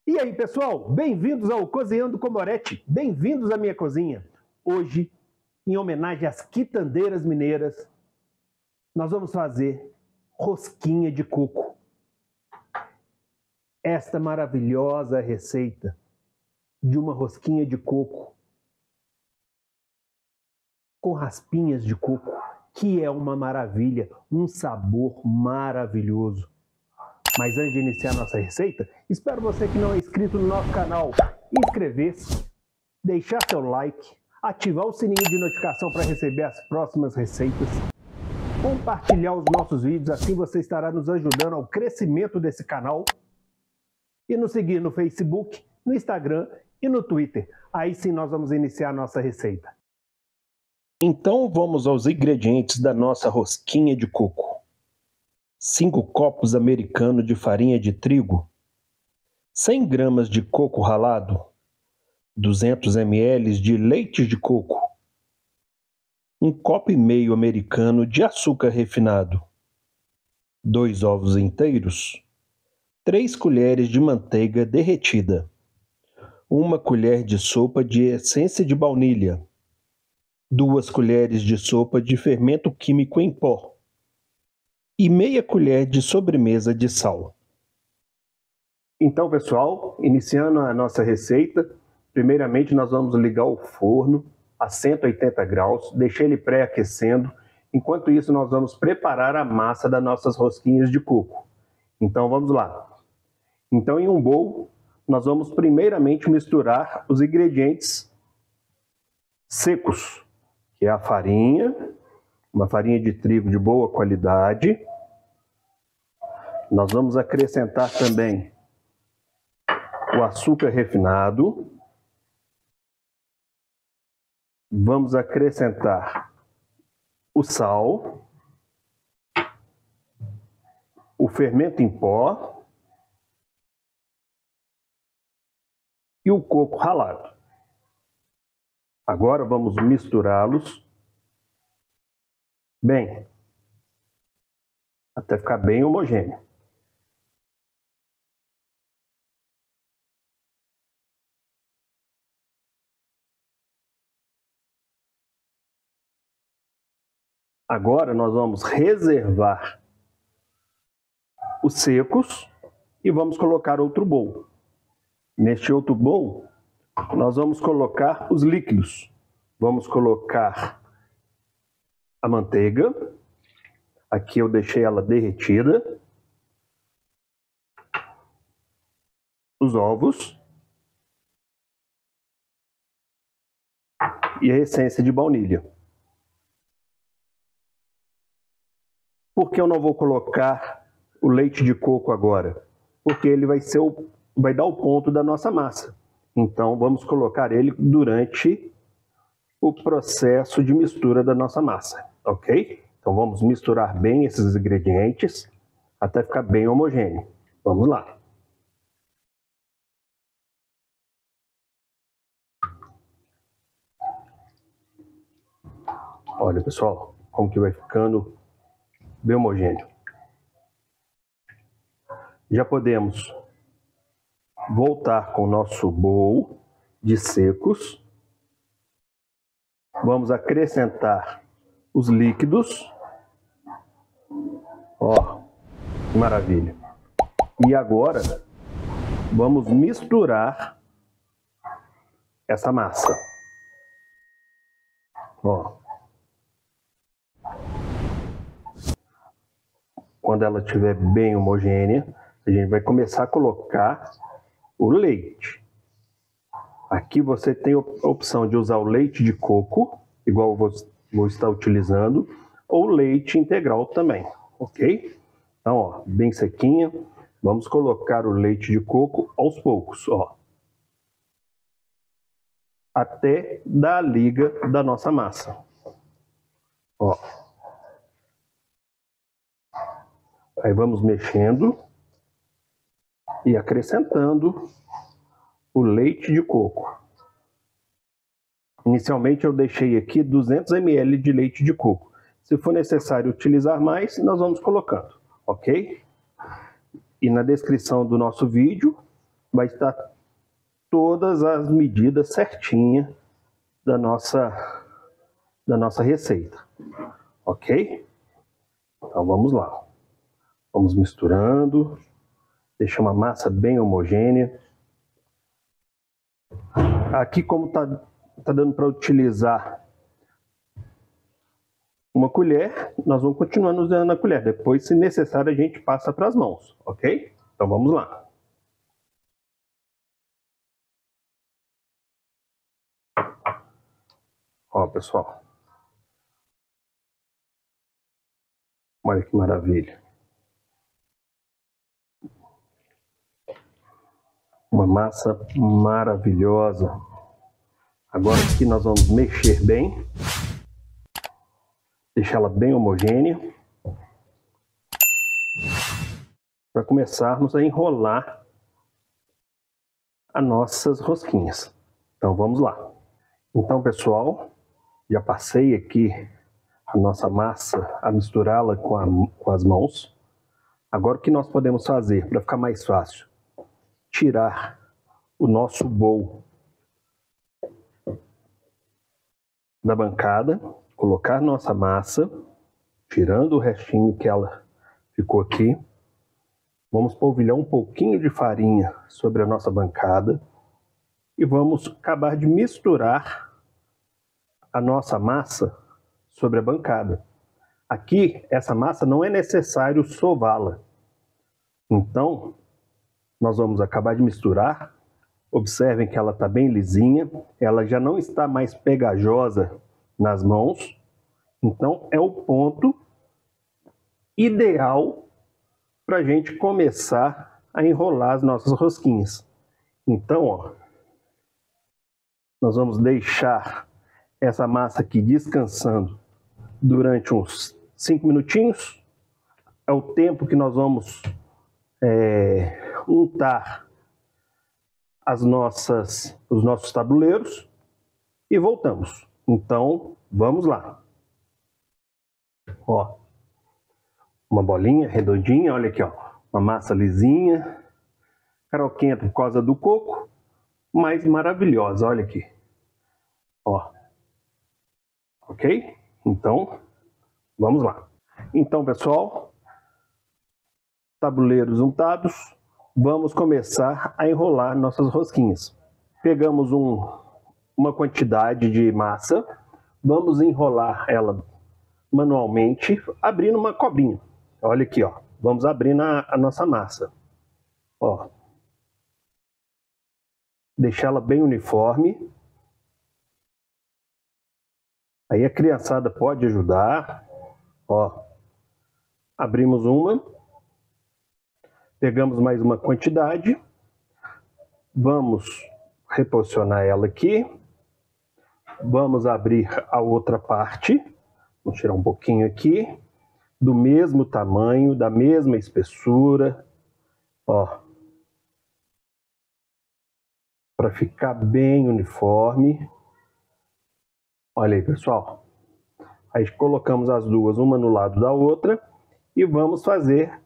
E aí, pessoal, bem-vindos ao Cozinhando com Moretti, bem-vindos à minha cozinha. Hoje, em homenagem às quitandeiras mineiras, nós vamos fazer rosquinha de coco. Esta maravilhosa receita de uma rosquinha de coco com raspinhas de coco, que é uma maravilha, um sabor maravilhoso. Mas antes de iniciar nossa receita, espero você que não é inscrito no nosso canal inscrever-se, deixar seu like, ativar o sininho de notificação para receber as próximas receitas, compartilhar os nossos vídeos, assim você estará nos ajudando ao crescimento desse canal, e nos seguir no Facebook, no Instagram e no Twitter. Aí sim nós vamos iniciar a nossa receita. Então vamos aos ingredientes da nossa rosquinha de coco. 5 copos americanos de farinha de trigo, 100 gramas de coco ralado, 200 ml de leite de coco, 1,5 copo americano de açúcar refinado, 2 ovos inteiros, 3 colheres de manteiga derretida, 1 colher de sopa de essência de baunilha, 2 colheres de sopa de fermento químico em pó, e meia colher de sobremesa de sal. Então, pessoal, iniciando a nossa receita, primeiramente nós vamos ligar o forno a 180 graus, deixar ele pré-aquecendo. Enquanto isso, nós vamos preparar a massa das nossas rosquinhas de coco. Então, vamos lá. Então, em um bowl, nós vamos primeiramente misturar os ingredientes secos, que é a farinha, uma farinha de trigo de boa qualidade. Nós vamos acrescentar também o açúcar refinado. Vamos acrescentar o sal, o fermento em pó e o coco ralado. Agora vamos misturá-los bem, até ficar bem homogêneo. Agora nós vamos reservar os secos e vamos colocar outro bowl. Neste outro bowl, nós vamos colocar os líquidos. Vamos colocar a manteiga. Aqui eu deixei ela derretida. Os ovos. E a essência de baunilha. Por que eu não vou colocar o leite de coco agora? Porque ele vai dar o ponto da nossa massa. Então vamos colocar ele durante o processo de mistura da nossa massa, ok? Então vamos misturar bem esses ingredientes até ficar bem homogêneo. Vamos lá. Olha, pessoal, como que vai ficando bem homogêneo. Já podemos voltar com o nosso bowl de secos. Vamos acrescentar os líquidos. Ó, que maravilha. E agora vamos misturar essa massa. Ó. Quando ela estiver bem homogênea, a gente vai começar a colocar o leite. Aqui você tem a opção de usar o leite de coco, igual eu vou estar utilizando, ou leite integral também, ok? Então, ó, bem sequinha. Vamos colocar o leite de coco aos poucos, ó. Até dar a liga da nossa massa. Ó. Aí vamos mexendo e acrescentando o leite de coco. Inicialmente eu deixei aqui 200 ml de leite de coco. Se for necessário utilizar mais, nós vamos colocando, ok? E na descrição do nosso vídeo vai estar todas as medidas certinhas da nossa receita, ok? Então vamos lá, vamos misturando, deixar uma massa bem homogênea. Aqui, como tá dando para utilizar uma colher, nós vamos continuando usando a colher. Depois, se necessário, a gente passa para as mãos, ok? Então vamos lá. Ó, pessoal. Olha que maravilha. Uma massa maravilhosa. Agora aqui nós vamos mexer bem. Deixar ela bem homogênea. Para começarmos a enrolar as nossas rosquinhas. Então vamos lá. Então, pessoal, já passei aqui a nossa massa a misturá-la com as mãos. Agora o que nós podemos fazer para ficar mais fácil? Tirar o nosso bowl da bancada, colocar nossa massa, tirando o restinho que ela ficou aqui. Vamos polvilhar um pouquinho de farinha sobre a nossa bancada e vamos acabar de misturar a nossa massa sobre a bancada. Aqui, essa massa não é necessário sová-la. Então, nós vamos acabar de misturar. Observem que ela está bem lisinha, ela já não está mais pegajosa nas mãos. Então, é o ponto ideal para a gente começar a enrolar as nossas rosquinhas. Então, ó, nós vamos deixar essa massa aqui descansando durante uns 5 minutinhos. É o tempo que nós vamos untar os nossos tabuleiros e voltamos. Então, vamos lá. Ó, uma bolinha redondinha, olha aqui, ó, uma massa lisinha, caroquenta por causa do coco, mas maravilhosa, olha aqui. Ó. Ok? Então, vamos lá. Então, pessoal, tabuleiros untados, vamos começar a enrolar nossas rosquinhas. Pegamos uma quantidade de massa, vamos enrolar ela manualmente, abrindo uma cobrinha. Olha aqui, ó, vamos abrindo a nossa massa. Ó, deixar ela bem uniforme. Aí a criançada pode ajudar. Ó, abrimos uma, pegamos mais uma quantidade, vamos reposicionar ela aqui, vamos abrir a outra parte, vamos tirar um pouquinho aqui, do mesmo tamanho, da mesma espessura, ó, para ficar bem uniforme. Olha aí, pessoal. Aí colocamos as duas, uma no lado da outra, e vamos fazer,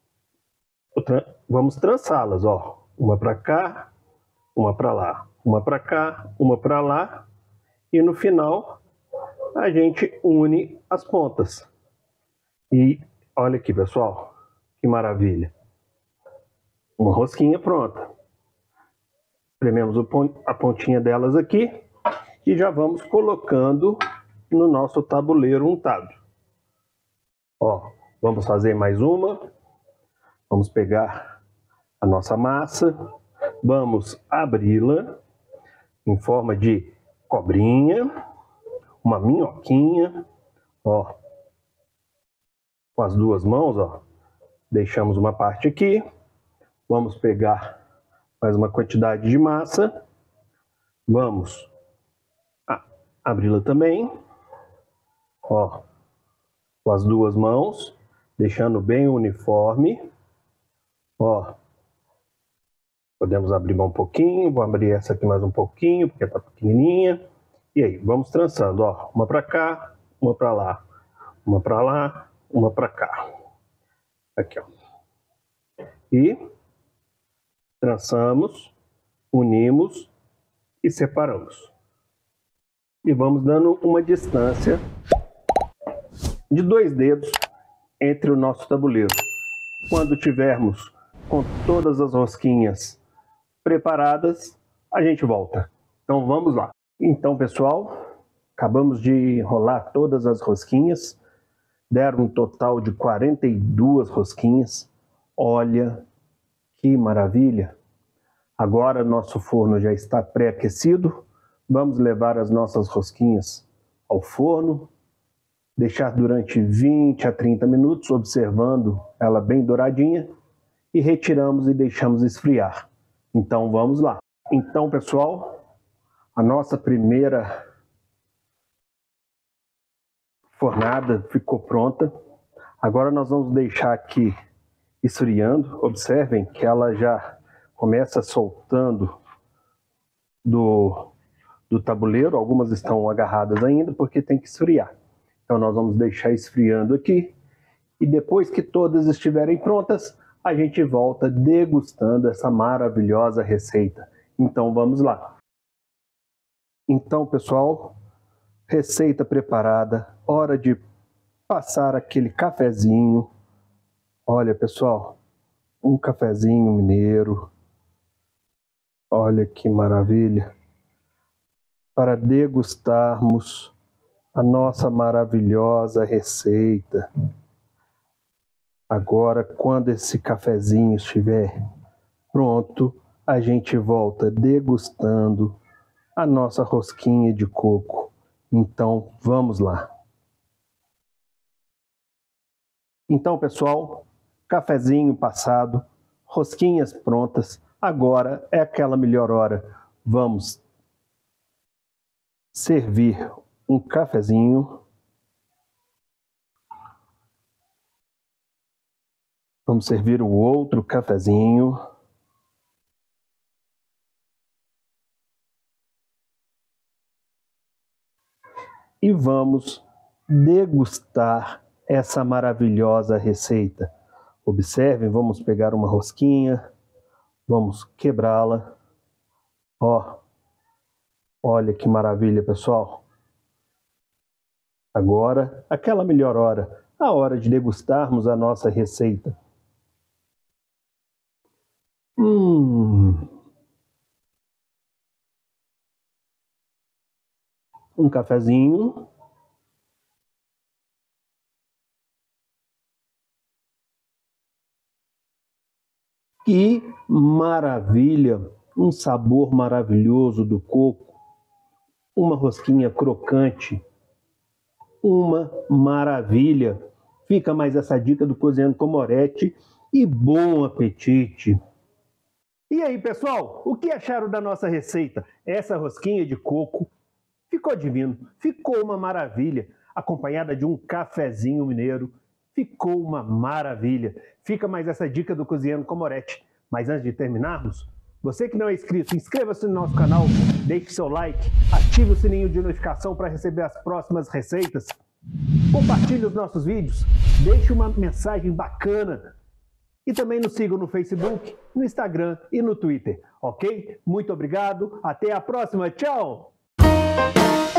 vamos trançá-las, ó, uma para cá, uma para lá, uma para cá, uma para lá, e no final a gente une as pontas. E olha aqui, pessoal, que maravilha. Uma rosquinha pronta. Esprememos a pontinha delas aqui e já vamos colocando no nosso tabuleiro untado. Ó, vamos fazer mais uma. Vamos pegar a nossa massa, vamos abri-la em forma de cobrinha, uma minhoquinha, ó. Com as duas mãos, ó, deixamos uma parte aqui, vamos pegar mais uma quantidade de massa, vamos abri-la também, ó, com as duas mãos, deixando bem uniforme, ó, podemos abrir mais um pouquinho, vou abrir essa aqui mais um pouquinho, porque tá pequenininha, e aí, vamos trançando, ó, uma para cá, uma para lá, uma para lá, uma para cá, aqui, ó, e Trançamos, unimos e separamos. E vamos dando uma distância de 2 dedos entre o nosso tabuleiro. Quando tivermos com todas as rosquinhas preparadas, a gente volta. Então vamos lá. Então, pessoal, acabamos de enrolar todas as rosquinhas. Deram um total de 42 rosquinhas. Olha que maravilha! Agora nosso forno já está pré-aquecido. Vamos levar as nossas rosquinhas ao forno, deixar durante 20 a 30 minutos, observando ela bem douradinha, e retiramos e deixamos esfriar. Então vamos lá. Então, pessoal, a nossa primeira fornada ficou pronta. Agora nós vamos deixar aqui esfriando. Observem que ela já começa soltando do tabuleiro. Algumas estão agarradas ainda porque tem que esfriar. Então nós vamos deixar esfriando aqui. E depois que todas estiverem prontas, a gente volta degustando essa maravilhosa receita. Então vamos lá. Então, pessoal, receita preparada. Hora de passar aquele cafezinho. Olha, pessoal, um cafezinho mineiro. Olha que maravilha. Para degustarmos a nossa maravilhosa receita. Agora, quando esse cafezinho estiver pronto, a gente volta degustando a nossa rosquinha de coco. Então, vamos lá. Então, pessoal, cafezinho passado, rosquinhas prontas. Agora é aquela melhor hora. Vamos servir um cafezinho. Vamos servir o outro cafezinho. E vamos degustar essa maravilhosa receita. Observem, vamos pegar uma rosquinha, vamos quebrá-la. Ó, olha que maravilha, pessoal. Agora, aquela melhor hora, a hora de degustarmos a nossa receita. Um cafezinho. Que maravilha! Um sabor maravilhoso do coco. Uma rosquinha crocante. Uma maravilha! Fica mais essa dica do Cozinhando com Moretti e bom apetite! E aí, pessoal, o que acharam da nossa receita? Essa rosquinha de coco ficou divino, ficou uma maravilha, acompanhada de um cafezinho mineiro, ficou uma maravilha. Fica mais essa dica do Cozinhando com Moretti. Mas antes de terminarmos, você que não é inscrito, inscreva-se no nosso canal, deixe seu like, ative o sininho de notificação para receber as próximas receitas, compartilhe os nossos vídeos, deixe uma mensagem bacana e também nos sigam no Facebook, no Instagram e no Twitter, ok? Muito obrigado, até a próxima, tchau!